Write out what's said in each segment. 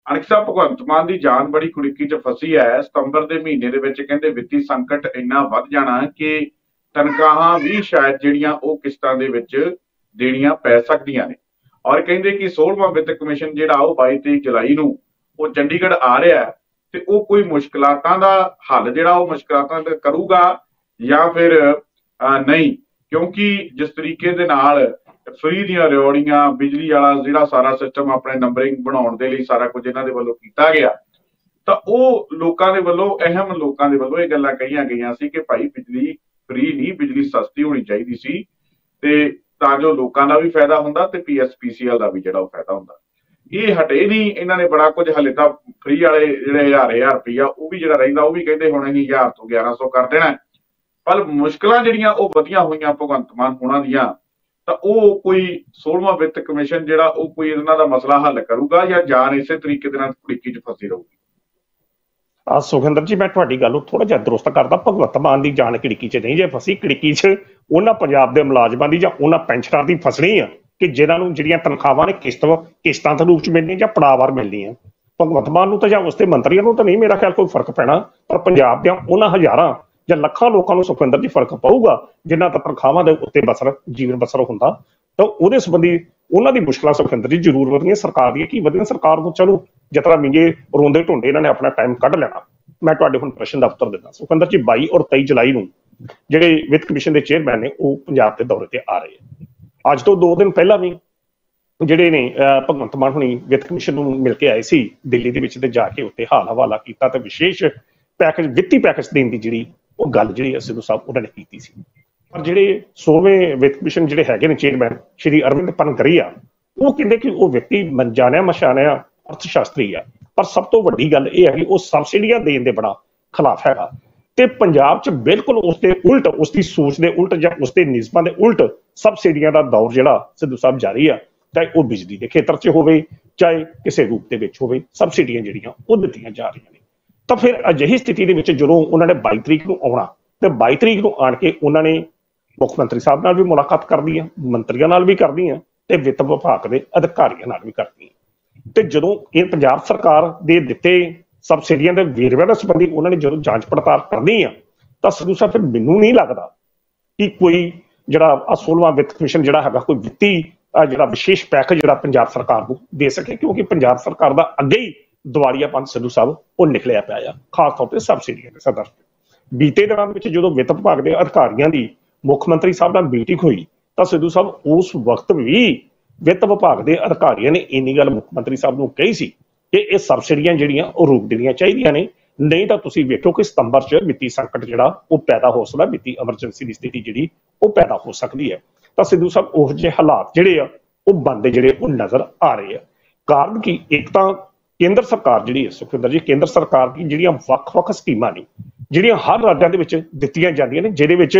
ਅਣਖ ਸਾਹਿਬ, ਭਗਵੰਤ ਮਾਨ ਦੀ ਜਾਨ ਬੜੀ ਕੁੜਿੱਕੀ 'ਚ ਫਸੀ ਹੈ। ਸਤੰਬਰ ਦੇ ਮਹੀਨੇ ਦੇ ਵਿੱਚ ਕਹਿੰਦੇ ਵਿੱਤੀ ਸੰਕਟ ਇੰਨਾ ਵੱਧ ਜਾਣਾ ਕਿ ਤਨਖਾਹਾਂ ਵੀ ਸ਼ਾਇਦ ਜਿਹੜੀਆਂ ਉਹ ਕਿਸ਼ਤਾਂ ਦੇ ਵਿੱਚ ਦੇਣੀਆਂ ਪੈ ਸਕਦੀਆਂ ਨੇ। ਔਰ ਕਹਿੰਦੇ ਕਿ 16ਵਾਂ ਵਿੱਤ ਕਮਿਸ਼ਨ ਜਿਹੜਾ ਉਹ 22-23 ਜੁਲਾਈ ਨੂੰ ਉਹ ਚੰਡੀਗੜ੍ਹ ਆ ਰਿਹਾ ਹੈ ਤੇ ਉਹ ਕੋਈ ਮੁਸ਼ਕਲਾਤਾਂ ਦਾ ਹੱਲ ਜਿਹੜਾ ਉਹ ਮੁਸ਼ਕਲਾਤਾਂ ਦਾ ਕਰੂਗਾ ਜਾਂ ਫਿਰ ਨਹੀਂ, ਕਿਉਂਕਿ ਜਿਸ ਤਰੀਕੇ ਦੇ ਨਾਲ ਫਰੀ ਦੀਆਂ ਰਿਓੜੀਆਂ, ਬਿਜਲੀ ਵਾਲਾ ਜਿਹੜਾ ਸਾਰਾ ਸਿਸਟਮ ਆਪਣੇ ਨੰਬਰਿੰਗ ਬਣਾਉਣ ਦੇ ਲਈ ਸਾਰਾ ਕੁਝ ਇਹਨਾਂ ਦੇ ਵੱਲੋਂ ਕੀਤਾ ਗਿਆ, ਤਾਂ ਉਹ ਲੋਕਾਂ ਦੇ ਵੱਲੋਂ, ਅਹਿਮ ਲੋਕਾਂ ਦੇ ਵੱਲੋਂ ਇਹ ਗੱਲਾਂ ਕਹੀਆਂ ਗਈਆਂ ਸੀ ਕਿ ਭਾਈ ਬਿਜਲੀ ਫਰੀ ਨਹੀਂ, ਬਿਜਲੀ ਸਸਤੀ ਹੋਣੀ ਚਾਹੀਦੀ ਸੀ ਤੇ ਤਾਂ ਜੋ ਲੋਕਾਂ ਦਾ ਵੀ ਫਾਇਦਾ ਹੁੰਦਾ ਤੇ PSPCL ਦਾ ਵੀ ਜਿਹੜਾ ਉਹ ਫਾਇਦਾ ਹੁੰਦਾ। ਇਹ ਹਟੇ ਨਹੀਂ, ਇਹਨਾਂ ਨੇ ਬੜਾ ਕੁਝ ਹਲੇ ਤਾਂ ਫਰੀ ਵਾਲੇ ਜਿਹੜੇ 1000 ਰੁਪਈਆ ਉਹ ਵੀ ਜਿਹੜਾ ਰਹਿੰਦਾ ਉਹ ਵੀ ਕਹਿੰਦੇ ਹੁਣ ਅਸੀਂ 1000 ਤੋਂ 1100 ਕਰ ਦੇਣਾ। ਪਰ ਮੁਸ਼ਕਲਾਂ ਜਿਹੜੀਆਂ ਉਹ ਵਧੀਆਂ ਹੋਈਆਂ ਭਗਵੰਤ ਮਾਨ ਹੋਣਾ ਦੀਆਂ, ਤਾਂ ਉਹ ਕੋਈ 16ਵਾਂ ਵਿੱਤ ਕਮਿਸ਼ਨ ਜਿਹੜਾ ਉਹ ਕੋਈ ਇਹਨਾਂ ਦਾ ਮਸਲਾ ਹੱਲ ਕਰੂਗਾ ਜਾਂ ਜਾਨ ਇਸੇ ਤਰੀਕੇ ਦੇ ਨਾਲ ਕੁੜਿੱਕੀ 'ਚ ਫਸੀ ਰਹੂਗੀ। ਸੁਖਿੰਦਰ ਜੀ, ਮੈਂ ਤੁਹਾਡੀ ਗੱਲ ਨੂੰ ਥੋੜਾ ਜਿਹਾ ਦਰੁਸਤ ਕਰਦਾ। ਭਗਵੰਤ ਮਾਨ ਦੀ ਜਾਨ ਖਿੜਕੀ 'ਚ ਨਹੀਂ ਜੇ ਫਸੀ, ਖਿੜਕੀ 'ਚ ਉਹਨਾਂ ਪੰਜਾਬ ਦੇ ਮੁਲਾਜ਼ਮਾਂ ਦੀ ਜਾਂ ਉਹਨਾਂ ਪੈਨਸ਼ਨਰਾਂ ਦੀ ਫਸਣੀ ਆ ਕਿ ਜਿਨ੍ਹਾਂ ਨੂੰ ਜਿਹੜੀਆਂ ਤਨਖਾਹਾਂ ਨੇ ਕਿਸ਼ਤਾਂ ਦੇ ਰੂਪ 'ਚ ਮਿਲਣੀਆਂ ਜਾਂ ਪੜਾਵਾਰ ਮਿਲਣੀਆਂ। ਭਗਵੰਤ ਮਾਨ ਨੂੰ ਤਾਂ ਜਾਂ ਉਸਦੇ ਮੰਤਰੀਆਂ ਨੂੰ ਤਾਂ ਨਹੀਂ ਮੇਰਾ ਖਿਆਲ ਕੋਈ ਫਰਕ ਪੈਣਾ, ਪਰ ਪੰਜਾਬ ਦੀਆਂ ਉਹਨਾਂ ਹਜ਼ਾਰਾਂ ਜਾਂ ਲੱਖਾਂ ਲੋਕਾਂ ਨੂੰ ਸੁਖਵਿੰਦਰ ਜੀ ਫਰਕ ਪਊਗਾ ਜਿਨ੍ਹਾਂ ਦਾ ਤਨਖਾਹਾਂ ਦੇ ਉੱਤੇ ਜੀਵਨ ਬਸਰ ਹੁੰਦਾ। ਤਾਂ ਉਹਦੇ ਸੰਬੰਧੀ ਉਹਨਾਂ ਦੀ ਮੁਸ਼ਕਲਾਂ ਸੁਖਵਿੰਦਰ ਜੀ ਜ਼ਰੂਰ ਵਧੀਆਂ ਸਰਕਾਰ ਦੀਆਂ। ਕੀ ਵਧੀਆਂ ਸਰਕਾਰ ਨੂੰ ਚਲੋ ਜਿਤਨਾ ਮਿੰਗੇ ਰੋਂਦੇ ਢੋਂਡੇ ਇਹਨਾਂ ਨੇ ਆਪਣਾ ਟਾਈਮ ਕੱਢ ਲੈਣਾ। ਮੈਂ ਤੁਹਾਡੇ ਹੁਣ ਪ੍ਰਸ਼ਨ ਦਾ ਉੱਤਰ ਦਿੰਦਾ ਸੁਖਵਿੰਦਰ ਜੀ। 22 ਔਰ 23 ਜੁਲਾਈ ਨੂੰ ਜਿਹੜੇ ਵਿੱਤ ਕਮਿਸ਼ਨ ਦੇ ਚੇਅਰਮੈਨ ਨੇ ਉਹ ਪੰਜਾਬ ਦੇ ਦੌਰੇ ਤੇ ਆ ਰਹੇ ਆ। ਅੱਜ ਤੋਂ 2 ਦਿਨ ਪਹਿਲਾਂ ਵੀ ਜਿਹੜੇ ਨੇ ਭਗਵੰਤ ਮਾਨ ਹੁਣੀ ਵਿੱਤ ਕਮਿਸ਼ਨ ਨੂੰ ਮਿਲ ਕੇ ਆਏ ਸੀ ਦਿੱਲੀ ਦੇ ਵਿੱਚ, ਤੇ ਜਾ ਕੇ ਉੱਤੇ ਹਾਲ ਹਵਾਲਾ ਕੀਤਾ ਤੇ ਵਿਸ਼ੇਸ਼ ਪੈਕੇਜ, ਵਿੱਤੀ ਪੈਕੇਜ ਦੇਣ ਦੀ ਜਿਹੜੀ ਉਹ ਗੱਲ ਜਿਹੜੀ ਸਿੱਧੂ ਸਾਹਿਬ ਉਹਨਾਂ ਨੇ ਕੀਤੀ ਸੀ। ਪਰ ਜਿਹੜੇ 16ਵੇਂ ਵਿੱਤ ਕਮਿਸ਼ਨ ਜਿਹੜੇ ਹੈਗੇ ਨੇ ਚੇਅਰਮੈਨ ਸ਼੍ਰੀ ਅਰਵਿੰਦ ਪਨਗਰੀਆ, ਉਹ ਕਹਿੰਦੇ ਕਿ ਉਹ ਵਿਅਕਤੀ ਜਾਣਿਆ ਮਸ਼ਾਣਿਆ ਅਰਥ ਸ਼ਾਸਤਰੀ ਆ, ਪਰ ਸਭ ਤੋਂ ਵੱਡੀ ਗੱਲ ਇਹ ਹੈ ਕਿ ਉਹ ਸਬਸਿਡੀਆਂ ਦੇਣ ਦੇ ਬੜਾ ਖਿਲਾਫ ਹੈਗਾ। ਤੇ ਪੰਜਾਬ 'ਚ ਬਿਲਕੁਲ ਉਸਦੇ ਉਲਟ, ਉਸਦੀ ਸੋਚ ਦੇ ਉਲਟ ਜਾਂ ਉਸਦੇ ਨਿਯਮਾਂ ਦੇ ਉਲਟ ਸਬਸਿਡੀਆਂ ਦਾ ਦੌਰ ਜਿਹੜਾ ਸਿੱਧੂ ਸਾਹਿਬ ਜਾਰੀ ਆ, ਚਾਹੇ ਉਹ ਬਿਜਲੀ ਦੇ ਖੇਤਰ 'ਚ ਹੋਵੇ ਚਾਹੇ ਕਿਸੇ ਰੂਪ ਦੇ ਵਿੱਚ ਹੋਵੇ, ਸਬਸਿਡੀਆਂ ਜਿਹੜੀਆਂ ਉਹ ਦਿੱਤੀਆਂ ਜਾ ਰਹੀਆਂ ਨੇ। ਤਾਂ ਫਿਰ ਅਜਿਹੀ ਸਥਿਤੀ ਦੇ ਵਿੱਚ ਜਦੋਂ ਉਹਨਾਂ ਨੇ 22 ਤਰੀਕ ਨੂੰ ਆਉਣਾ ਤੇ 22 ਤਰੀਕ ਨੂੰ ਆਣ ਕੇ ਉਹਨਾਂ ਨੇ ਮੁੱਖ ਮੰਤਰੀ ਸਾਹਿਬ ਨਾਲ ਵੀ ਮੁਲਾਕਾਤ ਕਰਦੀ ਆ, ਮੰਤਰੀਆਂ ਨਾਲ ਵੀ ਕਰਦੀ ਆ ਤੇ ਵਿੱਤ ਵਿਭਾਗ ਦੇ ਅਧਿਕਾਰੀਆਂ ਨਾਲ ਵੀ ਕਰਦੀ ਆ। ਤੇ ਜਦੋਂ ਇਹ ਪੰਜਾਬ ਸਰਕਾਰ ਦੇ ਦਿੱਤੇ ਸਬਸਿਡੀਆਂ ਦੇ ਵੇਰਵਿਆਂ ਦੇ ਸੰਬੰਧੀ ਉਹਨਾਂ ਨੇ ਜਦੋਂ ਜਾਂਚ ਪੜਤਾਲ ਕਰਨੀ ਆ, ਤਾਂ ਸਿੱਧੂ ਸਾਹਿਬ ਫਿਰ ਮੈਨੂੰ ਨਹੀਂ ਲੱਗਦਾ ਕਿ ਕੋਈ ਜਿਹੜਾ 16ਵਾਂ ਵਿੱਤ ਕਮਿਸ਼ਨ ਜਿਹੜਾ ਹੈਗਾ ਕੋਈ ਵਿੱਤੀ ਜਿਹੜਾ ਵਿਸ਼ੇਸ਼ ਪੈਕੇਜ ਜਿਹੜਾ ਪੰਜਾਬ ਸਰਕਾਰ ਨੂੰ ਦੇ ਸਕੇ, ਕਿਉਂਕਿ ਪੰਜਾਬ ਸਰਕਾਰ ਦਾ ਅੱਗੇ ਹੀ ਦਿਵਾਲੀਆਪਨ ਸਿੱਧੂ ਸਾਹਿਬ ਉਹ ਨਿਕਲਿਆ ਪਿਆ ਆ, ਖਾਸ ਤੌਰ ਤੇ ਸਬਸਿਡੀਆਂ ਦੇ ਸਦਰ। ਬੀਤੇ ਦਿਨਾਂ ਵਿੱਚ ਜਦੋਂ ਵਿੱਤ ਵਿਭਾਗ ਦੇ ਅਧਿਕਾਰੀਆਂ ਦੀ ਮੁੱਖ ਮੰਤਰੀ ਸਾਹਿਬ ਨਾਲ ਮੀਟਿੰਗ ਹੋਈ, ਤਾਂ ਸਿੱਧੂ ਸਾਹਿਬ ਉਸ ਵਕਤ ਵੀ ਵਿੱਤ ਵਿਭਾਗ ਦੇ ਅਧਿਕਾਰੀਆਂ ਨੇ ਇੰਨੀ ਗੱਲ ਮੁੱਖ ਮੰਤਰੀ ਸਾਹਿਬ ਨੂੰ ਕਹੀ ਸੀ ਕਿ ਇਹ ਸਬਸਿਡੀਆਂ ਜਿਹੜੀਆਂ ਉਹ ਰੋਕ ਦੇਣੀਆਂ ਚਾਹੀਦੀਆਂ ਨੇ, ਨਹੀਂ ਤਾਂ ਤੁਸੀਂ ਵੇਖੋ ਕਿ ਸਤੰਬਰ 'ਚ ਵਿੱਤੀ ਸੰਕਟ ਜਿਹੜਾ ਉਹ ਪੈਦਾ ਹੋ ਸਕਦਾ, ਵਿੱਤੀ ਐਮਰਜੈਂਸੀ ਦੀ ਸਥਿਤੀ ਜਿਹੜੀ ਉਹ ਪੈਦਾ ਹੋ ਸਕਦੀ ਹੈ। ਤਾਂ ਸਿੱਧੂ ਸਾਹਿਬ ਉਹ ਜਿਹੇ ਹਾਲਾਤ ਜਿਹੜੇ ਆ ਉਹ ਬਣਦੇ ਜਿਹੜੇ ਉਹ ਨਜ਼ਰ ਆ ਰਹੇ ਆ। ਕਾਰਨ ਕੀ, ਇੱਕ ਤਾਂ ਕੇਂਦਰ ਸਰਕਾਰ ਜਿਹੜੀ ਹੈ ਸੁਖਵਿੰਦਰ ਜੀ, ਕੇਂਦਰ ਸਰਕਾਰ ਦੀ ਜਿਹੜੀਆਂ ਵੱਖ-ਵੱਖ ਸਕੀਮਾਂ ਨੇ ਜਿਹੜੀਆਂ ਹਰ ਰਾਜਾਂ ਦੇ ਵਿੱਚ ਦਿੱਤੀਆਂ ਜਾਂਦੀਆਂ ਨੇ, ਜਿਹਦੇ ਵਿੱਚ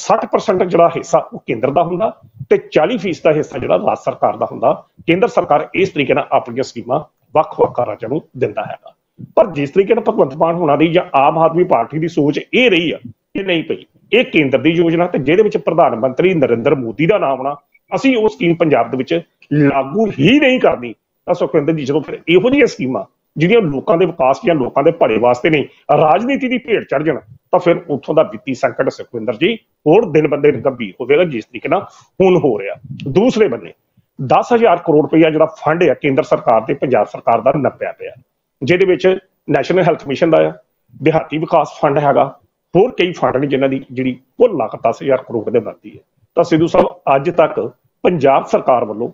60% ਜਿਹੜਾ ਹਿੱਸਾ ਉਹ ਕੇਂਦਰ ਦਾ ਹੁੰਦਾ ਤੇ 40% ਦਾ ਹਿੱਸਾ ਜਿਹੜਾ ਰਾਜ ਸਰਕਾਰ ਦਾ ਹੁੰਦਾ। ਕੇਂਦਰ ਸਰਕਾਰ ਇਸ ਤਰੀਕੇ ਨਾਲ ਆਪਣੀਆਂ ਸਕੀਮਾਂ ਵੱਖ-ਵੱਖ ਰਾਜਾਂ ਨੂੰ ਦਿੰਦਾ ਹੈਗਾ। ਪਰ ਜਿਸ ਤਰੀਕੇ ਨਾਲ ਭਗਵੰਤ ਮਾਨ ਹੋਣਾ ਦੀ ਜਾਂ ਆਮ ਆਦਮੀ ਪਾਰਟੀ ਦੀ ਸੋਚ ਇਹ ਰਹੀ ਆ ਕਿ ਨਹੀਂ ਭਈ ਇਹ ਕੇਂਦਰ ਦੀ ਯੋਜਨਾ ਤੇ ਜਿਹਦੇ ਵਿੱਚ ਪ੍ਰਧਾਨ ਮੰਤਰੀ ਨਰਿੰਦਰ ਮੋਦੀ ਦਾ ਨਾਮ ਆਉਣਾ, ਅਸੀਂ ਉਹ ਸਕੀਮ ਪੰਜਾਬ ਦੇ ਵਿੱਚ ਲਾਗੂ ਹੀ ਨਹੀਂ ਕਰਨੀ। ਤਾਂ ਸੁਖਵਿੰਦਰ ਜੀ, ਜਦੋਂ ਫਿਰ ਇਹੋ ਜਿਹੀਆਂ ਸਕੀਮਾਂ ਜਿਹੜੀਆਂ ਲੋਕਾਂ ਦੇ ਵਿਕਾਸ ਜਾਂ ਲੋਕਾਂ ਦੇ ਭਲੇ ਵਾਸਤੇ ਨੇ ਰਾਜਨੀਤੀ ਦੀ ਭੇਟ ਚੜ ਜਾਣ, ਤਾਂ ਫਿਰ ਉੱਥੋਂ ਦਾ ਵਿੱਤੀ ਸੰਕਟ ਸੁਖਵਿੰਦਰ ਜੀ ਹੋਰ ਦਿਨ ਬੰਦੇ ਗੰਭੀਰ ਹੋਵੇਗਾ, ਜਿਸ ਤਰੀਕੇ ਨਾਲ ਹੁਣ ਹੋ ਰਿਹਾ। ਦੂਸਰੇ ਬੰਨੇ 10,000 ਕਰੋੜ ਰੁਪਇਆ ਜਿਹੜਾ ਫੰਡ ਆ ਕੇਂਦਰ ਸਰਕਾਰ ਤੇ ਪੰਜਾਬ ਸਰਕਾਰ ਦਾ ਨੱਪਿਆ ਪਿਆ, ਜਿਹਦੇ ਵਿੱਚ ਨੈਸ਼ਨਲ ਹੈਲਥ ਮਿਸ਼ਨ ਦਾ ਆ, ਦਿਹਾਤੀ ਵਿਕਾਸ ਫੰਡ ਹੈਗਾ, ਹੋਰ ਕਈ ਫੰਡ ਨੇ ਜਿਨ੍ਹਾਂ ਦੀ ਜਿਹੜੀ ਕੁੱਲ ਲਾਗਤ 10,000 ਕਰੋੜ ਦੇ ਬਣਦੀ ਹੈ। ਤਾਂ ਸਿੱਧੂ ਸਾਹਿਬ ਅੱਜ ਤੱਕ ਪੰਜਾਬ ਸਰਕਾਰ ਵੱਲੋਂ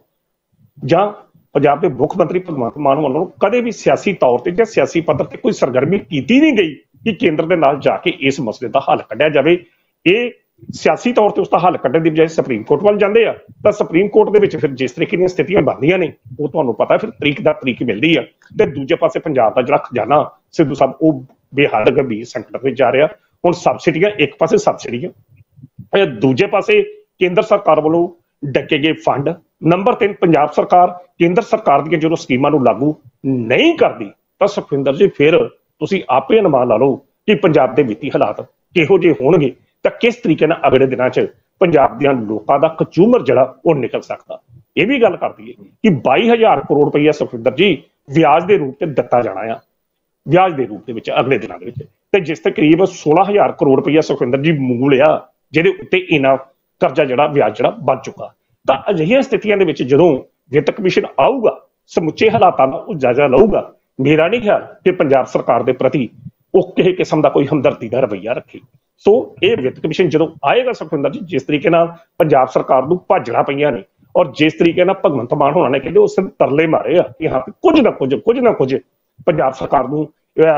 ਜਾਂ ਪੰਜਾਬ ਦੇ ਮੁੱਖ ਮੰਤਰੀ ਭਗਵੰਤ ਮਾਨ ਵੱਲੋਂ ਕਦੇ ਵੀ ਸਿਆਸੀ ਤੌਰ ਤੇ ਜਾਂ ਸਿਆਸੀ ਪੱਧਰ ਤੇ ਕੋਈ ਸਰਗਰਮੀ ਕੀਤੀ ਨਹੀਂ ਗਈ ਕਿ ਕੇਂਦਰ ਦੇ ਨਾਲ ਜਾ ਕੇ ਇਸ ਮਸਲੇ ਦਾ ਹੱਲ ਕੱਢਿਆ ਜਾਵੇ। ਇਹ ਸਿਆਸੀ ਤੌਰ ਤੇ ਉਸਦਾ ਹੱਲ ਕੱਢਣ ਦੀ ਬਜਾਏ ਸੁਪਰੀਮ ਕੋਰਟ ਵੱਲ ਜਾਂਦੇ ਆ, ਤਾਂ ਸੁਪਰੀਮ ਕੋਰਟ ਦੇ ਵਿੱਚ ਫਿਰ ਜਿਸ ਤਰੀਕੇ ਦੀਆਂ ਸਥਿਤੀਆਂ ਬਣਦੀਆਂ ਨੇ ਉਹ ਤੁਹਾਨੂੰ ਪਤਾ, ਫਿਰ ਤਰੀਕ ਮਿਲਦੀ ਆ। ਤੇ ਦੂਜੇ ਪਾਸੇ ਪੰਜਾਬ ਦਾ ਜਿਹੜਾ ਖਜ਼ਾਨਾ ਸਿੱਧੂ ਸਾਹਿਬ ਉਹ ਬੇਹੱਦ ਗੰਭੀਰ ਸੰਕਟ ਵਿੱਚ ਜਾ ਰਿਹਾ। ਹੁਣ ਸਬਸਿਡੀਆਂ, ਇੱਕ ਪਾਸੇ ਸਬਸਿਡੀਆਂ, ਦੂਜੇ ਪਾਸੇ ਕੇਂਦਰ ਸਰਕਾਰ ਵੱਲੋਂ ਡੱਕੇ ਗਏ ਫੰਡ। ਨੰਬਰ 3, ਪੰਜਾਬ ਸਰਕਾਰ ਕੇਂਦਰ ਸਰਕਾਰ ਦੀਆਂ ਜਦੋਂ ਸਕੀਮਾਂ ਨੂੰ ਲਾਗੂ ਨਹੀਂ ਕਰਦੀ, ਤਾਂ ਸੁਖਵਿੰਦਰ ਜੀ ਫਿਰ ਤੁਸੀਂ ਆਪੇ ਅਨੁਮਾਨ ਲਾ ਲਓ ਕਿ ਪੰਜਾਬ ਦੇ ਵਿੱਤੀ ਹਾਲਾਤ ਕਿਹੋ ਜਿਹੇ ਹੋਣਗੇ, ਤਾਂ ਕਿਸ ਤਰੀਕੇ ਨਾਲ ਅਗਲੇ ਦਿਨਾਂ 'ਚ ਪੰਜਾਬ ਦੀਆਂ ਲੋਕਾਂ ਦਾ ਕਚੂਮਰ ਜਿਹੜਾ ਉਹ ਨਿਕਲ ਸਕਦਾ। ਇਹ ਵੀ ਗੱਲ ਕਰ ਦਈਏ ਕਿ 22,000 ਕਰੋੜ ਰੁਪਈਆ ਸੁਖਵਿੰਦਰ ਜੀ ਵਿਆਜ ਦੇ ਰੂਪ ਤੇ ਦਿੱਤਾ ਜਾਣਾ ਆ, ਵਿਆਜ ਦੇ ਰੂਪ ਦੇ ਵਿੱਚ ਅਗਲੇ ਦਿਨਾਂ ਦੇ ਵਿੱਚ, ਤੇ ਜਿਸ ਤੇ ਕਰੀਬ 16,000 ਕਰੋੜ ਰੁਪਈਆ ਸੁਖਵਿੰਦਰ ਜੀ ਮੂਲ ਆ ਜਿਹਦੇ ਉੱਤੇ ਇਹਨਾਂ ਕਰਜ਼ਾ ਜਿਹੜਾ ਵਿਆਜ ਜਿਹੜਾ ਬਣ ਚੁੱਕਾ। ਤਾਂ ਅਜਿਹੀਆਂ ਸਥਿਤੀਆਂ ਦੇ ਵਿੱਚ ਜਦੋਂ ਵਿੱਤ ਕਮਿਸ਼ਨ ਆਊਗਾ, ਸਮੁੱਚੇ ਹਾਲਾਤਾਂ ਦਾ ਉਹ ਜਾਇਜ਼ਾ ਲਊਗਾ, ਮੇਰਾ ਨਹੀਂ ਖਿਆਲ ਕਿ ਪੰਜਾਬ ਸਰਕਾਰ ਦੇ ਪ੍ਰਤੀ ਉਹ ਕਿਸੇ ਕਿਸਮ ਦਾ ਕੋਈ ਹਮਦਰਦੀ ਦਾ ਰਵੱਈਆ ਰੱਖੇ। ਸੋ ਇਹ ਵਿੱਤ ਕਮਿਸ਼ਨ ਜਦੋਂ ਆਏਗਾ ਸੁਖਵਿੰਦਰ ਜੀ, ਜਿਸ ਤਰੀਕੇ ਨਾਲ ਪੰਜਾਬ ਸਰਕਾਰ ਨੂੰ ਭਾਜਣਾ ਪਈਆਂ ਨੇ ਔਰ ਜਿਸ ਤਰੀਕੇ ਨਾਲ ਭਗਵੰਤ ਮਾਨ ਹੋਣਾ ਨੇ ਕਹਿੰਦੇ ਉਸ ਤਰਲੇ ਮਾਰੇ ਆ ਕਿ ਹਾਂ ਕੁਝ ਨਾ ਕੁਝ ਪੰਜਾਬ ਸਰਕਾਰ ਨੂੰ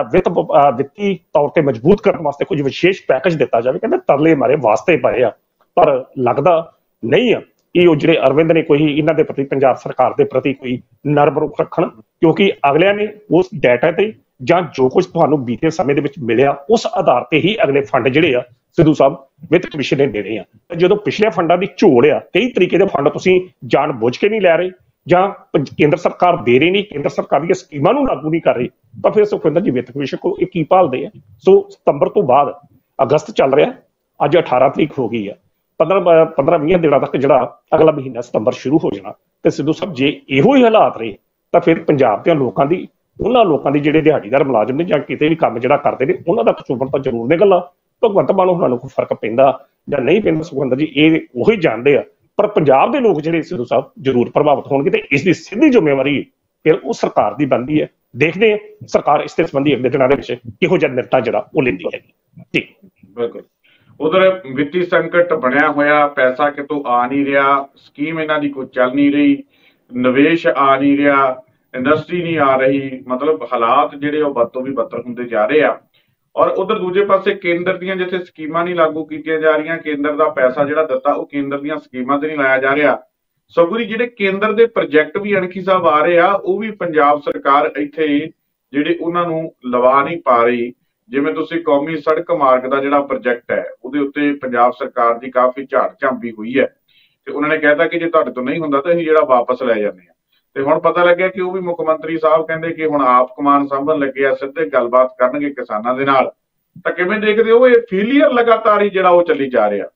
ਵਿੱਤੀ ਤੌਰ ਤੇ ਮਜ਼ਬੂਤ ਕਰਨ ਵਾਸਤੇ ਕੁਝ ਵਿਸ਼ੇਸ਼ ਪੈਕੇਜ ਦਿੱਤਾ ਜਾਵੇ, ਕਹਿੰਦੇ ਤਰਲੇ ਮਾਰੇ ਵਾਸਤੇ ਪਏ ਆ। ਪਰ ਲੱਗਦਾ ਨਹੀਂ ਆ ਕਿ ਉਹ ਜਿਹੜੇ ਅਰਵਿੰਦ ਨੇ ਕੋਈ ਇਹਨਾਂ ਦੇ ਪ੍ਰਤੀ, ਪੰਜਾਬ ਸਰਕਾਰ ਦੇ ਪ੍ਰਤੀ ਕੋਈ ਨਰਮ ਰੁਖ ਰੱਖਣ, ਕਿਉਂਕਿ ਅਗਲਿਆਂ ਨੇ ਉਸ ਡਾਟਾ ਤੇ ਜਾਂ ਜੋ ਕੁਝ ਤੁਹਾਨੂੰ ਬੀਤੇ ਸਮੇਂ ਦੇ ਵਿੱਚ ਮਿਲਿਆ ਉਸ ਆਧਾਰ ਤੇ ਹੀ ਅਗਲੇ ਫੰਡ ਜਿਹੜੇ ਆ ਸਿੱਧੂ ਸਾਹਿਬ ਵਿੱਤ ਕਮਿਸ਼ਨ ਨੇ ਦੇਣੇ ਆ। ਜਦੋਂ ਪਿਛਲੇ ਫੰਡਾਂ ਦੀ ਝੋਲ ਆ, ਕਈ ਤਰੀਕੇ ਦੇ ਫੰਡ ਤੁਸੀਂ ਜਾਣ ਬੁੱਝ ਕੇ ਨਹੀਂ ਲੈ ਰਹੇ ਜਾਂ ਕੇਂਦਰ ਸਰਕਾਰ ਦੇ ਰਹੀ ਨਹੀਂ, ਕੇਂਦਰ ਸਰਕਾਰ ਦੀਆਂ ਸਕੀਮਾਂ ਨੂੰ ਲਾਗੂ ਨਹੀਂ ਕਰ ਰਹੀ, ਤਾਂ ਫਿਰ ਸੁਖਵਿੰਦਰ ਜੀ ਵਿੱਤ ਕਮਿਸ਼ਨ ਕੋਲ ਇਹ ਕੀ ਭਾਲਦੇ ਆ। ਸੋ ਸਤੰਬਰ ਤੋਂ ਬਾਅਦ ਅਗਸਤ ਚੱਲ ਰਿਹਾ, ਅੱਜ 18 ਤਰੀਕ ਹੋ ਗਈ ਆ, 15-20 ਦਿਨਾਂ ਤੱਕ ਜਿਹੜਾ ਅਗਲਾ ਮਹੀਨਾ ਸਤੰਬਰ ਸ਼ੁਰੂ ਹੋ ਜਾਣਾ। ਤੇ ਸਿੱਧੂ ਸਾਹਿਬ ਜੇ ਇਹੋ ਹੀ ਹਾਲਾਤ ਰਹੇ ਤਾਂ ਫਿਰ ਪੰਜਾਬ ਦੇ ਲੋਕਾਂ ਦੀ, ਉਹਨਾਂ ਲੋਕਾਂ ਦੀ ਜਿਹੜੇ ਦਿਹਾੜੀਦਾਰ ਮੁਲਾਜ਼ਮ ਨੇ ਜਾਂ ਕਿਤੇ ਵੀ ਕੰਮ ਜਿਹੜਾ ਕਰਦੇ ਨੇ, ਉਹਨਾਂ ਦਾ ਕਸੂਰ ਤਾਂ ਜ਼ਰੂਰ ਨਿਕਲਣਾ। ਭਗਵੰਤ ਮਾਨ ਉਹਨਾਂ ਨੂੰ ਕੋਈ ਫਰਕ ਪੈਂਦਾ ਜਾਂ ਨਹੀਂ ਪੈਂਦਾ ਸੁਖਵਿੰਦਰ ਜੀ ਇਹ ਉਹੀ ਜਾਣਦੇ ਆ, ਪਰ ਪੰਜਾਬ ਦੇ ਲੋਕ ਜਿਹੜੇ ਸਿੱਧੂ ਸਾਹਿਬ ਜ਼ਰੂਰ ਪ੍ਰਭਾਵਿਤ ਹੋਣਗੇ ਤੇ ਇਸ ਦੀ ਸਿੱਧੀ ਜ਼ਿੰਮੇਵਾਰੀ ਫਿਰ ਉਹ ਸਰਕਾਰ ਦੀ ਬਣਦੀ ਹੈ। ਦੇਖਦੇ ਆ ਸਰਕਾਰ ਇਸ ਦੇ ਸੰਬੰਧੀ ਅਗਲੇ ਦਿਨਾਂ ਦੇ ਵਿੱਚ ਕਿਹੋ ਜਿਹਾ ਨਿਰਣਾ ਜਿਹੜਾ ਉਹ ਲੈਂਦੀ ਹੈਗੀ। ਠੀਕ, ਬਿਲਕੁਲ। ਉਧਰ ਵਿੱਤੀ ਸੰਕਟ ਬਣਿਆ ਹੋਇਆ, ਪੈਸਾ ਕਿਤੋਂ ਆ ਨਹੀਂ ਰਿਹਾ, ਸਕੀਮ ਇਹਨਾਂ ਦੀ ਕੋਈ ਚੱਲ ਨਹੀਂ ਰਹੀ, ਨਿਵੇਸ਼ ਆ ਨਹੀਂ ਰਿਹਾ, ਇੰਡਸਟਰੀ ਨਹੀਂ ਆ ਰਹੀ, ਮਤਲਬ ਹਾਲਾਤ ਜਿਹੜੇ ਉਹ ਬਦ ਤੋਂ ਵੀ ਬਦਤਰ ਹੁੰਦੇ ਜਾ ਰਹੇ ਆ। ਔਰ ਉਧਰ ਦੂਜੇ ਪਾਸੇ ਕੇਂਦਰ ਦੀਆਂ ਜਿੱਥੇ ਸਕੀਮਾਂ ਨਹੀਂ ਲਾਗੂ ਕੀਤੀਆਂ ਜਾ ਰਹੀਆਂ, ਕੇਂਦਰ ਦਾ ਪੈਸਾ ਜਿਹੜਾ ਦਿੱਤਾ ਉਹ ਕੇਂਦਰ ਦੀਆਂ ਸਕੀਮਾਂ ਤੇ ਨਹੀਂ ਲਾਇਆ ਜਾ ਰਿਹਾ, ਸਗੋਂ ਜਿਹੜੇ ਕੇਂਦਰ ਦੇ ਪ੍ਰੋਜੈਕਟ ਵੀ ਅਣਖੀ ਸਾਹਿਬ ਆ ਰਹੇ ਆ, ਉਹ ਵੀ ਪੰਜਾਬ ਸਰਕਾਰ ਇੱਥੇ ਜਿਹੜੇ ਉਹਨਾਂ ਨੂੰ ਲਵਾ ਨਹੀਂ ਪਾ ਰਹੀ। ਜਿਵੇਂ ਤੁਸੀਂ ਕੌਮੀ ਸੜਕ ਮਾਰਗ ਦਾ ਜਿਹੜਾ ਪ੍ਰੋਜੈਕਟ ਹੈ ਉਹਦੇ ਉੱਤੇ ਪੰਜਾਬ ਸਰਕਾਰ ਦੀ ਕਾਫੀ ਝਾੜ ਝਾਂਪੀ ਹੋਈ ਹੈ ਤੇ ਉਹਨਾਂ ਨੇ ਕਹਿਤਾ ਕਿ ਜੇ ਤੁਹਾਡੇ ਤੋਂ ਨਹੀਂ ਹੁੰਦਾ ਤਾਂ ਅਸੀਂ ਜਿਹੜਾ ਵਾਪਸ ਲੈ ਜਾਂਦੇ ਹਾਂ। ਤੇ ਹੁਣ ਪਤਾ ਲੱਗਿਆ ਕਿ ਉਹ ਵੀ ਮੁੱਖ ਮੰਤਰੀ ਸਾਹਿਬ ਕਹਿੰਦੇ ਕਿ ਹੁਣ ਆਪ ਕਮਾਨ ਸਾਂਭਣ ਲੱਗੇ ਆ, ਸਿੱਧੇ ਗੱਲਬਾਤ ਕਰਨਗੇ ਕਿਸਾਨਾਂ ਦੇ ਨਾਲ। ਤਾਂ ਕਿਵੇਂ ਦੇਖਦੇ ਹੋ ਇਹ ਫੇਲੀਅਰ ਲਗਾਤਾਰ ਹੀ ਜਿਹੜਾ ਉਹ ਚੱਲੀ ਜਾ ਰਿਹਾ?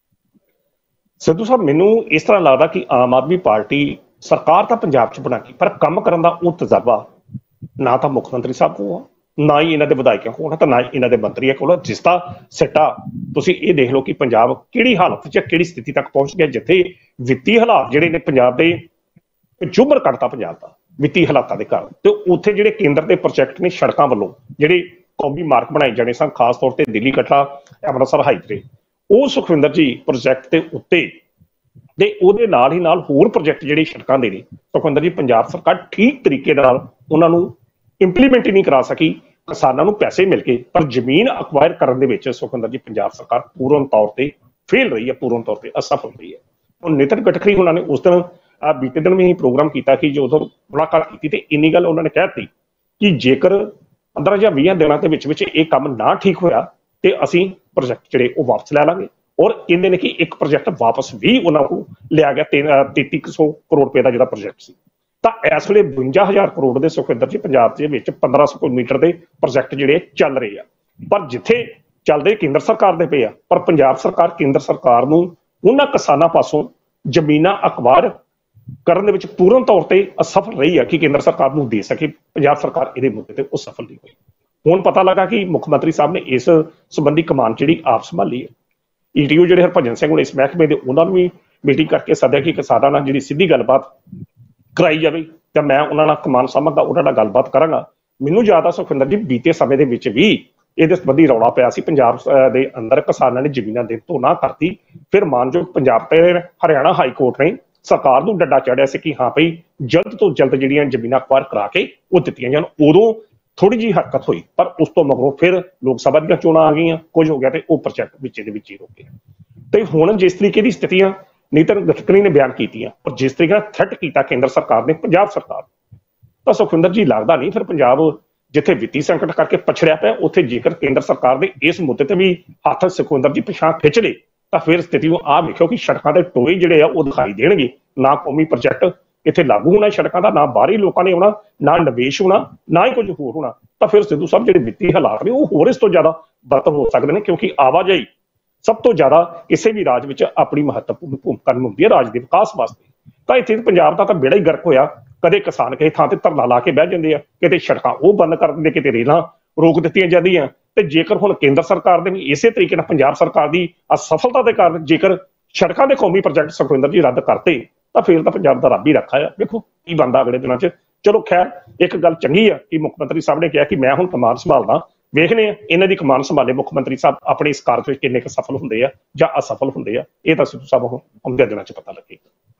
ਸਿੱਧੂ ਸਾਹਿਬ ਮੈਨੂੰ ਇਸ ਤਰ੍ਹਾਂ ਲੱਗਦਾ ਕਿ ਆਮ ਆਦਮੀ ਪਾਰਟੀ ਸਰਕਾਰ ਤਾਂ ਪੰਜਾਬ 'ਚ ਬਣਾ ਗਈ, ਪਰ ਕੰਮ ਕਰਨ ਦਾ ਉਹ ਤਜਰਬਾ ਨਾ ਤਾਂ ਮੁੱਖ ਮੰਤਰੀ ਸਾਹਿਬ ਕੋਲ ਆ, ਨਾ ਹੀ ਇਹਨਾਂ ਦੇ ਵਿਧਾਇਕਾਂ ਕੋਲ, ਤਾਂ ਨਾ ਹੀ ਇਹਨਾਂ ਦੇ ਮੰਤਰੀਆਂ ਕੋਲ। ਜਿਸ ਦਾ ਸਿੱਟਾ ਤੁਸੀਂ ਇਹ ਦੇਖ ਲਓ ਕਿ ਪੰਜਾਬ ਕਿਹੜੀ ਹਾਲਤ 'ਚ, ਕਿਹੜੀ ਸਥਿਤੀ ਤੱਕ ਪਹੁੰਚ ਗਿਆ, ਜਿੱਥੇ ਵਿੱਤੀ ਹਾਲਾਤ ਜਿਹੜੇ ਨੇ ਪੰਜਾਬ ਦੇ ਜੁਬਰ ਕੱਢਤਾ ਪੰਜਾਬ ਦਾ ਵਿੱਤੀ ਹਾਲਾਤਾਂ ਦੇ ਕਾਰਨ। ਤੇ ਉੱਥੇ ਜਿਹੜੇ ਕੇਂਦਰ ਦੇ ਪ੍ਰੋਜੈਕਟ ਨੇ ਸੜਕਾਂ ਵੱਲੋਂ ਜਿਹੜੇ ਕੌਮੀ ਮਾਰਗ ਬਣਾਏ ਜਾਣੇ ਸਨ, ਖਾਸ ਤੌਰ ਤੇ ਦਿੱਲੀ ਕਟੜਾ ਅੰਮ੍ਰਿਤਸਰ ਹਾਈਵੇ, ਉਹ ਸੁਖਵਿੰਦਰ ਜੀ ਪ੍ਰੋਜੈਕਟ ਦੇ ਉੱਤੇ ਤੇ ਉਹਦੇ ਨਾਲ ਹੀ ਨਾਲ ਹੋਰ ਪ੍ਰੋਜੈਕਟ ਜਿਹੜੇ ਸੜਕਾਂ ਦੇ ਨੇ, ਸੁਖਵਿੰਦਰ ਜੀ ਪੰਜਾਬ ਸਰਕਾਰ ਠੀਕ ਤਰੀਕੇ ਨਾਲ ਉਹਨਾਂ ਨੂੰ ਇੰਪਲੀਮੈਂਟ ਹੀ ਨਹੀਂ ਕਰਾ ਸਕੀ। ਕਿਸਾਨਾਂ ਨੂੰ ਪੈਸੇ ਮਿਲ ਗਏ ਪਰ ਜ਼ਮੀਨ ਅਕਵਾਇਰ ਕਰਨ ਦੇ ਵਿੱਚ ਸੁਖਵਿੰਦਰ ਜੀ ਪੰਜਾਬ ਸਰਕਾਰ ਪੂਰਨ ਤੌਰ ਤੇ ਫੇਲ ਰਹੀ ਹੈ, ਪੂਰਨ ਤੌਰ ਤੇ ਅਸਫਲ ਰਹੀ ਹੈ। ਹੁਣ ਨਿਤਨ ਗਡਕਰੀ ਉਹਨਾਂ ਨੇ ਉਸ ਦਿਨ ਬੀਤੇ ਦਿਨ ਵੀ ਪ੍ਰੋਗਰਾਮ ਕੀਤਾ ਕਿ ਜਦੋਂ ਮੁਲਾਕਾਤ ਕੀਤੀ ਤੇ ਇੰਨੀ ਗੱਲ ਉਹਨਾਂ ਨੇ ਕਹਿ ਦਿੱਤੀ ਕਿ ਜੇਕਰ 15 ਜਾਂ 20 ਦਿਨਾਂ ਦੇ ਵਿੱਚ ਇਹ ਕੰਮ ਨਾ ਠੀਕ ਹੋਇਆ ਤੇ ਅਸੀਂ ਪ੍ਰੋਜੈਕਟ ਜਿਹੜੇ ਉਹ ਵਾਪਸ ਲੈ ਲਾਂਗੇ। ਔਰ ਕਹਿੰਦੇ ਨੇ ਕਿ ਇੱਕ ਪ੍ਰੋਜੈਕਟ ਵਾਪਸ ਵੀ ਉਹਨਾਂ ਨੂੰ ਲਿਆ ਗਿਆ, 3300 ਕਰੋੜ ਰੁਪਏ ਦਾ ਜਿਹੜਾ ਪ੍ਰੋਜੈਕਟ ਸੀ। ਤਾਂ ਇਸ ਵੇਲੇ 52,000 ਕਰੋੜ ਦੇ ਸੁਖਵਿੰਦਰ ਜੀ ਪੰਜਾਬ ਦੇ ਵਿੱਚ 1500 ਕਿਲੋਮੀਟਰ ਦੇ ਪ੍ਰੋਜੈਕਟ ਜਿਹੜੇ ਚੱਲ ਰਹੇ ਆ, ਪਰ ਜਿੱਥੇ ਚੱਲਦੇ ਕੇਂਦਰ ਸਰਕਾਰ ਦੇ ਪਏ ਆ, ਪਰ ਪੰਜਾਬ ਸਰਕਾਰ ਕੇਂਦਰ ਸਰਕਾਰ ਨੂੰ ਉਹਨਾਂ ਕਿਸਾਨਾਂ ਪਾਸੋਂ ਜ਼ਮੀਨਾਂ ਅਕਵਾਇਰ ਕਰਨ ਦੇ ਵਿੱਚ ਪੂਰਨ ਤੌਰ ਤੇ ਅਸਫਲ ਰਹੀ ਆ ਕਿ ਕੇਂਦਰ ਸਰਕਾਰ ਨੂੰ ਦੇ ਸਕੇ। ਪੰਜਾਬ ਸਰਕਾਰ ਇਹਦੇ ਮੁੱਦੇ ਤੇ ਉਹ ਸਫਲ ਨਹੀਂ ਹੋਈ। ਹੁਣ ਪਤਾ ਲੱਗਾ ਕਿ ਮੁੱਖ ਮੰਤਰੀ ਸਾਹਿਬ ਨੇ ਇਸ ਸੰਬੰਧੀ ਕਮਾਨ ਜਿਹੜੀ ਆਪ ਸੰਭਾਲੀ ਹੈ। ਈਟੀਓ ਜਿਹੜੇ ਹਰਭਜਨ ਸਿੰਘ ਹੁਣ ਇਸ ਮਹਿਕਮੇ ਦੇ, ਉਹਨਾਂ ਨੂੰ ਵੀ ਮੀਟਿੰਗ ਕਰਕੇ ਸੱਦਿਆ ਕਿ ਕਿਸਾਨਾਂ ਨਾਲ ਜਿਹੜੀ ਸਿੱਧੀ ਗੱਲਬਾਤ ਕਰਾਈ ਜਾਵੇ ਤੇ ਮੈਂ ਉਹਨਾਂ ਨਾਲ ਕਮਾਨ ਸਾਂਭਾਂਗਾ, ਉਹਨਾਂ ਨਾਲ ਗੱਲਬਾਤ ਕਰਾਂਗਾ। ਮੈਨੂੰ ਯਾਦ ਆ ਸੁਖਵਿੰਦਰ ਜੀ ਬੀਤੇ ਸਮੇਂ ਦੇ ਵਿੱਚ ਵੀ ਇਹਦੇ ਸੰਬੰਧੀ ਰੌਲਾ ਪਿਆ ਸੀ ਪੰਜਾਬ ਦੇ ਅੰਦਰ, ਕਿਸਾਨਾਂ ਨੇ ਜ਼ਮੀਨਾਂ ਦੇਣ ਤੋਂ ਨਾ ਕਰਤੀ। ਫਿਰ ਮਾਨਯੋਗ ਪੰਜਾਬ ਤੇ ਹਰਿਆਣਾ ਹਾਈ ਕੋਰਟ ਨੇ ਸਰਕਾਰ ਨੂੰ ਡੱਡਾ ਚਾੜਿਆ ਸੀ ਕਿ ਹਾਂ ਭਈ ਜਲਦ ਤੋਂ ਜਲਦ ਜਿਹੜੀਆਂ ਜ਼ਮੀਨਾਂ ਅਕਵਾਇਰ ਕਰਾ ਕੇ ਉਹ ਦਿੱਤੀਆਂ ਜਾਣ। ਉਦੋਂ ਥੋੜੀ ਜਿਹੀ ਹਰਕਤ ਹੋਈ, ਪਰ ਉਸ ਤੋਂ ਮਗਰੋਂ ਫਿਰ ਲੋਕ ਸਭਾ ਦੀਆਂ ਚੋਣਾਂ ਆ ਗਈਆਂ, ਕੁਝ ਹੋ ਗਿਆ ਤੇ ਉਹ ਪ੍ਰੋਜੈਕਟ ਵਿੱਚ ਦੇ ਵਿੱਚ ਹੀ ਰੁਕ ਗਿਆ। ਤੇ ਹੁਣ ਜਿਸ ਤਰੀਕੇ ਦੀ ਸਥਿਤੀਆਂ ਨਿਤਨ ਗਡਕਰੀ ਨੇ ਬਿਆਨ ਕੀਤੀਆਂ ਔਰ ਜਿਸ ਤਰੀਕੇ ਨਾਲ ਥ੍ਰੈਟ ਕੀਤਾ ਕੇਂਦਰ ਸਰਕਾਰ ਨੇ ਪੰਜਾਬ ਸਰਕਾਰ, ਤਾਂ ਸੁਖਵਿੰਦਰ ਜੀ ਲੱਗਦਾ ਨਹੀਂ ਫਿਰ ਪੰਜਾਬ ਜਿੱਥੇ ਵਿੱਤੀ ਸੰਕਟ ਕਰਕੇ ਪਛੜਿਆ ਪਿਆ, ਉੱਥੇ ਜੇਕਰ ਕੇਂਦਰ ਸਰਕਾਰ ਦੇ ਇਸ ਮੁੱਦੇ ਤੇ ਵੀ ਹੱਥ ਸੁਖਵਿੰਦਰ ਜੀ ਪਿਛਾਂ ਖਿੱਚ ਲਏ ਤਾਂ ਫਿਰ ਸਥਿਤੀ ਨੂੰ ਆਹ ਵੇਖਿਓ ਕਿ ਸੜਕਾਂ ਦੇ ਟੋਏ ਜਿਹੜੇ ਆ ਉਹ ਦਿਖਾਈ ਦੇਣਗੇ। ਨਾ ਕੌਮੀ ਪ੍ਰੋਜੈਕਟ ਇੱਥੇ ਲਾਗੂ ਹੋਣਾ ਸੜਕਾਂ ਦਾ, ਨਾ ਬਾਹਰੀ ਲੋਕਾਂ ਨੇ ਆਉਣਾ, ਨਾ ਨਿਵੇਸ਼ ਹੋਣਾ, ਨਾ ਹੀ ਕੁਝ ਹੋਰ ਹੋਣਾ। ਤਾਂ ਫਿਰ ਸਿੱਧੂ ਸਾਹਿਬ ਜਿਹੜੇ ਵਿੱਤੀ ਹਾਲਾਤ ਨੇ ਉਹ ਹੋਰ ਇਸ ਤੋਂ ਜ਼ਿਆਦਾ ਬਦਤਰ ਹੋ ਸਕਦੇ ਨੇ, ਕਿਉਂਕਿ ਆਵਾਜਾਈ ਸਭ ਤੋਂ ਜ਼ਿਆਦਾ ਕਿਸੇ ਵੀ ਰਾਜ ਵਿੱਚ ਆਪਣੀ ਮਹੱਤਵਪੂਰਨ ਭੂਮਿਕਾ ਨਿਭਾਉਂਦੀ ਹੈ ਰਾਜ ਦੇ ਵਿਕਾਸ ਵਾਸਤੇ। ਤਾਂ ਇੱਥੇ ਪੰਜਾਬ ਦਾ ਤਾਂ ਬੇੜਾ ਹੀ ਗਰਕ ਹੋਇਆ। ਕਦੇ ਕਿਸਾਨ ਕਿਸੇ ਥਾਂ ਤੇ ਧਰਨਾ ਲਾ ਕੇ ਬਹਿ ਜਾਂਦੇ ਆ, ਕਿਤੇ ਸੜਕਾਂ ਉਹ ਬੰਦ ਕਰ ਦਿੰਦੇ, ਕਿਤੇ ਰੇਲਾਂ ਰੋਕ ਦਿੱਤੀਆਂ ਜਾਂਦੀਆਂ। ਤੇ ਜੇਕਰ ਹੁਣ ਕੇਂਦਰ ਸਰਕਾਰ ਦੇ ਵੀ ਇਸੇ ਤਰੀਕੇ ਨਾਲ ਪੰਜਾਬ ਸਰਕਾਰ ਦੀ ਅਸਫਲਤਾ ਦੇ ਕਾਰਨ ਜੇਕਰ ਸੜਕਾਂ ਦੇ ਕੌਮੀ ਪ੍ਰੋਜੈਕਟ ਸੁਖਵਿੰਦਰ ਜੀ ਰੱਦ ਕਰਤੇ, ਤਾਂ ਫਿਰ ਤਾਂ ਪੰਜਾਬ ਦਾ ਰੱਬ ਹੀ ਰੱਖਾ ਆ। ਵੇਖੋ ਕੀ ਬਣਦਾ ਅਗਲੇ ਦਿਨਾਂ 'ਚ। ਚਲੋ ਖੈਰ, ਇੱਕ ਗੱਲ ਚੰਗੀ ਆ ਕਿ ਮੁੱਖ ਮੰਤਰੀ ਸਾਹਿਬ ਨੇ ਕਿਹਾ ਕਿ ਮੈਂ ਹੁਣ ਕਮਾਨ ਸੰਭਾਲਦਾ। ਵੇਖਦੇ ਆ ਇਹਨਾਂ ਦੀ ਕਮਾਨ ਸੰਭਾਲੇ ਮੁੱਖ ਮੰਤਰੀ ਸਾਹਿਬ ਆਪਣੇ ਇਸ ਕਾਰਜ ਵਿੱਚ ਕਿੰਨੇ ਕੁ ਸਫਲ ਹੁੰਦੇ ਆ ਜਾਂ ਅਸਫਲ ਹੁੰਦੇ ਆ। ਇਹ ਤਾਂ ਸਿੱਧੂ ਸਾਹਿਬ ਆਉਂਦੇ ਦਿਨਾਂ 'ਚ ਪਤਾ ਲੱਗੇਗਾ।